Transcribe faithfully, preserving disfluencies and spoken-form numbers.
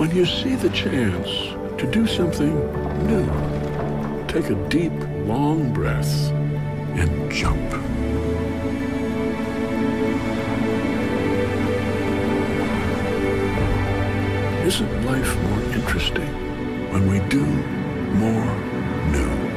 When you see the chance to do something new, take a deep, long breath and jump. Isn't life more interesting when we do more new?